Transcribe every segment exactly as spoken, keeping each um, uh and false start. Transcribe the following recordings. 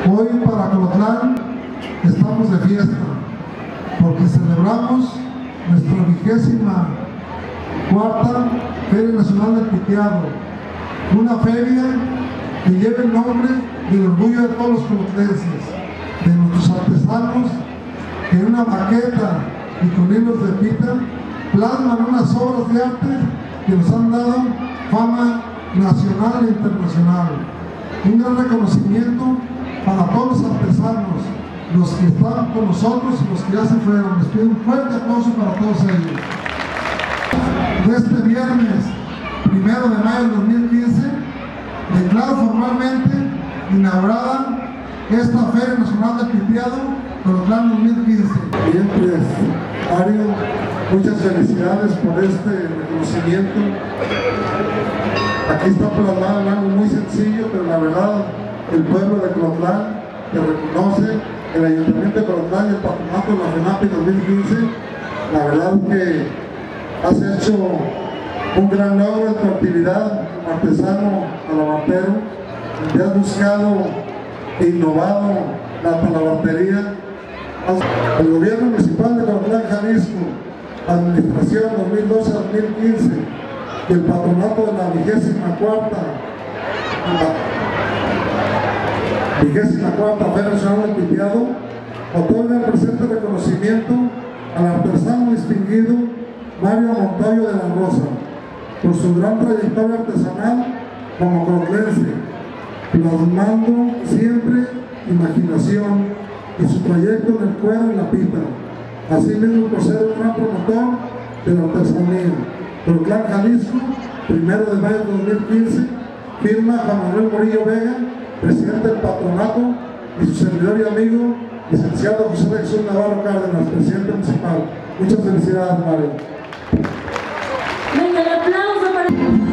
Hoy para Colotlán estamos de fiesta porque celebramos nuestra vigésima cuarta Feria Nacional del Piteado, una feria que lleva el nombre del orgullo de todos los colotlenses, de nuestros artesanos que en una maqueta y con hilos de pita plasman unas obras de arte que nos han dado fama nacional e internacional. Un gran reconocimiento para todos los artesanos, los que están con nosotros y los que ya se fueron. Les pido un fuerte aplauso para todos ellos. De este viernes, primero de mayo de dos mil quince, declaro formalmente inaugurada esta Feria Nacional del Piteado Colotlán dos mil quince. Bien, pues, Mario, muchas felicidades por este reconocimiento. Aquí está plasmado en algo muy sencillo, pero la verdad, el pueblo de Colotlán te reconoce, el Ayuntamiento de Colotlán y el Patronato de la FENAPI dos mil quince. La verdad que has hecho un gran logro en tu actividad como artesano talabartero. Te has buscado e innovado la talabartería. El gobierno municipal de Colotlán, Jalisco, administración dos mil doce a dos mil quince, y el patronato de la vigésima cuarta vigésima cuarta Feria Nacional del Piteado otorga el presente reconocimiento al artesano distinguido Mario Montoyo de la Rosa por su gran trayectoria artesanal como colotlense, plasmando siempre imaginación y su trayecto en el cuero y la pita. Asimismo, por ser un gran promotor de la artesanía. Colotlán, Jalisco, primero de mayo de dos mil quince, firma Juan Manuel Morillo Vega, presidente del patronato, y su servidor y amigo, licenciado José Jesús Navarro Cárdenas, presidente municipal. Muchas felicidades, Mario. Venga, el aplauso para...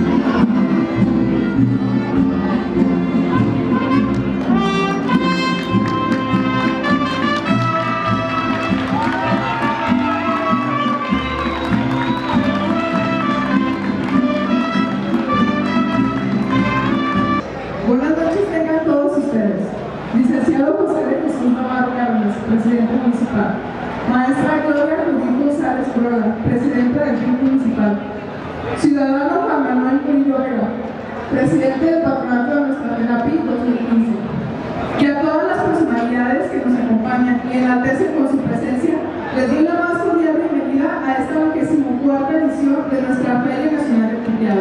Buenas noches tengan todos ustedes. Licenciado José Jesús Navarro Cárdenas, presidente municipal. Maestra Gloria Judith González Prola, presidenta del Club Municipal. Ciudadano Juan Manuel Murillo Vega, presidente del patronato de nuestra FENAPI dos mil quince. Y a todas las personalidades que nos acompañan y enaltecen con su presencia, les doy la más cordial bienvenida a esta vigésima cuarta edición de nuestra Feria Nacional del Piteado.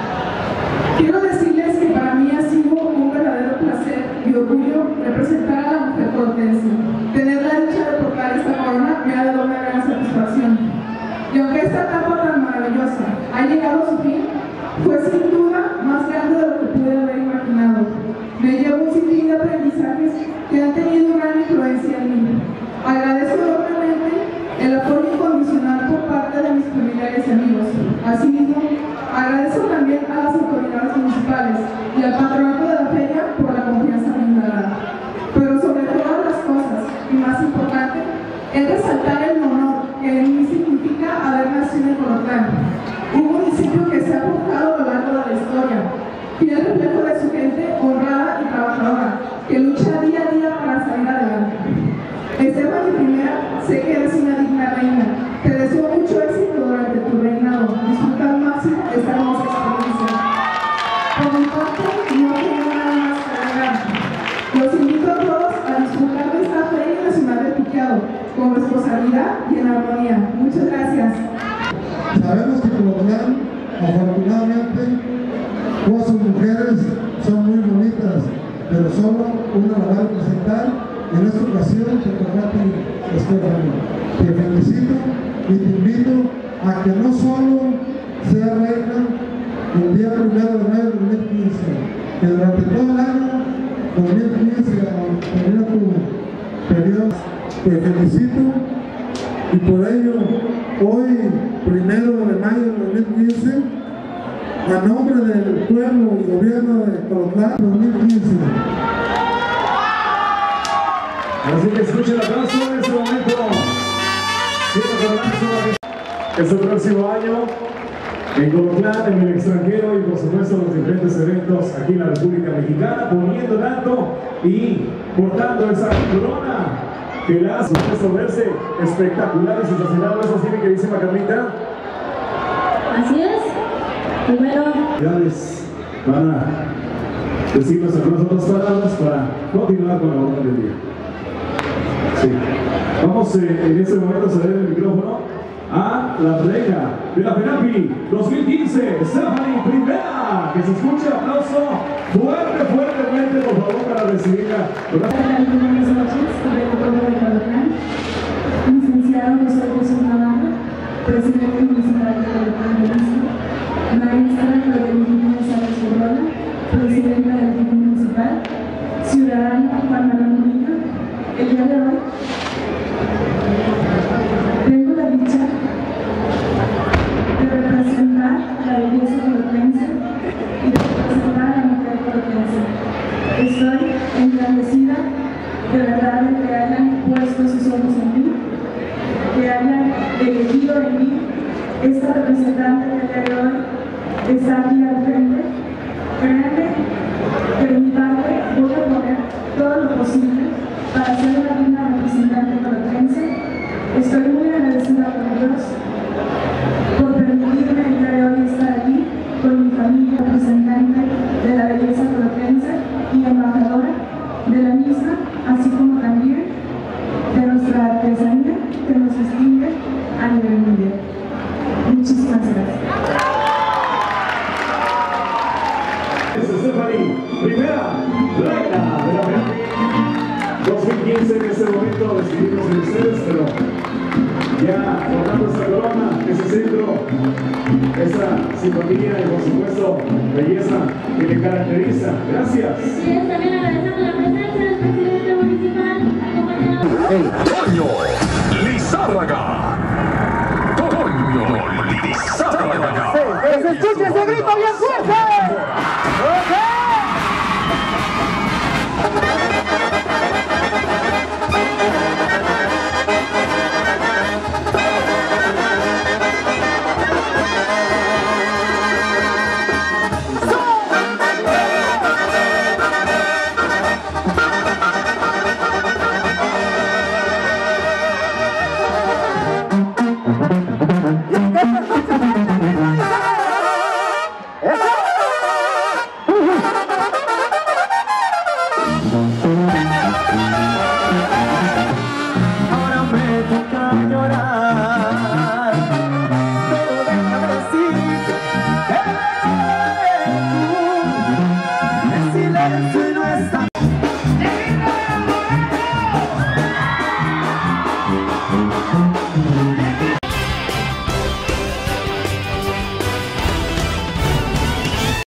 Quiero decirles que para mí ha sido un verdadero placer y orgullo representar a la mujer colotense. Tener la dicha de portar esta corona me ha dado una gran satisfacción. Y aunque esta etapa tan maravillosa ha llegado a su fin, fue sin duda más grande de lo que pude haber imaginado. Me llevo un sinfín de aprendizajes que han tenido gran influencia en mí. Agradezco enormemente el apoyo incondicional por parte de mis familiares y amigos. Asimismo, agradezco también a las autoridades municipales y al patronato de la feria por la confianza brindada. Pero sobre todas las cosas, y más importante, es resaltar el honor que en mí significa haber nacido en Colotlán, un municipio que se ha forjado a lo largo de la historia, fiel reflejo de su gente honrada y trabajadora, que lucha día a día para salir adelante. Esteban y Primera, sé que eres una digna reina. Te deseo mucho éxito durante tu reinado. Disfruta al máximo esta hermosa experiencia. Por mi parte, no tengo nada más que agregar. Los invito a todos a disfrutar de esta Feria Nacional del Piteado con responsabilidad y en armonía. Muchas gracias. Sabemos que Colotlán, afortunadamente, todas sus mujeres son muy bonitas, pero solo una la va a representar. En esta ocasión te toca a ti, Estefania. Te felicito y te invito a que no solo sea reina el día primero de mayo de dos mil quince, que durante todo el año dos mil quince, cuando termina tu periodo, te felicito y por ello hoy, primero de mayo de dos mil quince, a nombre del pueblo y gobierno de Colotlán dos mil quince. Así que escuchen el aplauso en este momento. Este próximo año en Colotlán, en el extranjero y por supuesto los diferentes eventos aquí en la República Mexicana, poniendo en alto y portando esa corona que la hace verse espectacular y sensacional. ¿Eso sí que dice Carlita? Así es. Primero, van a decirnos algunas otras palabras para continuar con la orden del día. Sí. Vamos eh, en este momento a ceder el micrófono a la reina de la FENAPI dos mil quince, Stephanie Primera. Que se escuche aplauso fuerte, fuertemente, por favor, para recibirla. buenas noches, del pueblo de Colotlán, licenciado José Jesús Navarro, presidente municipal de Colotlán de Jalisco, maestra Claudia Sáenz Corona, presidenta del equipo municipal, ciudadano Juan Manuel Murillo. El día de hoy tengo la dicha de representar la belleza colotlense y de representar a la mujer colotlense. Estoy engrandecida de verdad de que hayan puesto sus ojos en mí, que hayan elegido en mí esta representante que el día de hoy está aquí al frente. Créanme que de mi parte voy a poner todo lo posible para ser una digna representante colotlense. Estoy muy agradecida con Dios por permitirme el día de hoy estar aquí con mi familia, representante de la belleza colotlense y embajadora de la misma, así como también de nuestra artesanía que nos distingue a nivel mundial. Muchísimas gracias. Stephanie Primera, reina de la FENAPI dos mil quince. En este momento decidimos en ustedes, pero ya formando esta corona, ese centro, esa simpatía y por supuesto belleza que le caracteriza. Gracias. Sí, también agradecemos la presencia del presidente municipal, acompañado Toño Lizárraga. Toño Lizárraga. ¡Que se escuche ese grito bien fuerte! Ahora me toca llorar, pero déjame decir que tú, el silencio